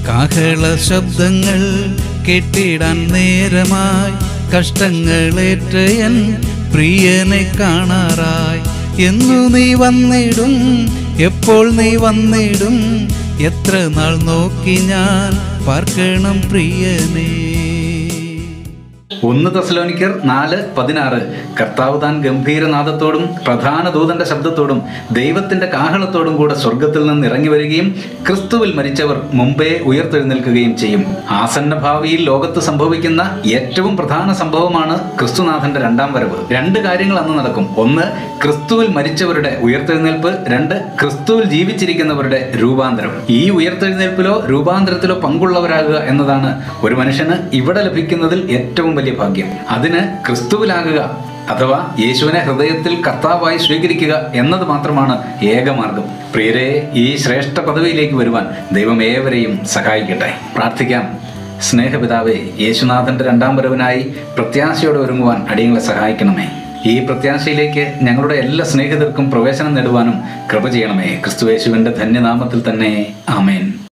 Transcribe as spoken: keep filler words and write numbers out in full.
കാഹള ശബ്ദങ്ങൾ കേട്ടിടാൻ നേരമായി കഷ്ടങ്ങളേറ്റയൻ പ്രിയനെ കാണാറായി. എന്നു നീ വന്നിടും, എപ്പോൾ നീ വന്നിടും, എത്ര നാൾ നോക്കി ഞാൻ പാർക്കണം പ്രിയനേ. ഒന്ന് തെസ്സലോനിക്കർ നാല് പതിനാറ്. കർത്താവ് താൻ ഗംഭീരനാദത്തോടും പ്രധാന ദൂതന്റെ ശബ്ദത്തോടും ദൈവത്തിന്റെ കാഹളത്തോടും കൂടെ സ്വർഗത്തിൽ നിന്ന് ഇറങ്ങി വരികയും ക്രിസ്തുവിൽ മരിച്ചവർ മുമ്പേ ഉയർത്തെഴുന്നേൽക്കുകയും ചെയ്യും. ആസന്ന ഭാവിയിൽ ലോകത്ത് സംഭവിക്കുന്ന ഏറ്റവും പ്രധാന സംഭവമാണ് ക്രിസ്തുനാഥന്റെ രണ്ടാം വരവ്. രണ്ട് കാര്യങ്ങൾ അന്ന് നടക്കും. ഒന്ന്, ക്രിസ്തുവിൽ മരിച്ചവരുടെ ഉയർത്തെഴുന്നേൽപ്പ്. രണ്ട്, ക്രിസ്തുവിൽ ജീവിച്ചിരിക്കുന്നവരുടെ രൂപാന്തരം. ഈ ഉയർത്തെഴുന്നേൽപ്പിലോ രൂപാന്തരത്തിലോ പങ്കുള്ളവരാകുക എന്നതാണ് ഒരു മനുഷ്യന് ഇവിടെ ലഭിക്കുന്നതിൽ ഏറ്റവും വലിയ ഭാഗ്യം. അതിന് ക്രിസ്തുവിലാകുക അഥവാ യേശുവിനെ ഹൃദയത്തിൽ കർത്താവായി സ്വീകരിക്കുക എന്നത് മാത്രമാണ് ഏകമാർഗം. പ്രിയരെ, ഈ ശ്രേഷ്ഠ പദവിയിലേക്ക് വരുവാൻ ദൈവം ഏവരെയും സഹായിക്കട്ടെ. പ്രാർത്ഥിക്കാം. സ്നേഹപിതാവേ, യേശുനാഥന്റെ രണ്ടാം വരവിനായി പ്രത്യാശയോടെ ഒരുങ്ങുവാൻ അടിയങ്ങളെ സഹായിക്കണമേ. ഈ പ്രത്യാശയിലേക്ക് ഞങ്ങളുടെ എല്ലാ സ്നേഹിതർക്കും പ്രവേശനം നേടുവാനും കൃപ ചെയ്യണമേ. ക്രിസ്തുയേശുവിന്റെ ധന്യനാമത്തിൽ തന്നെ. ആമേൻ.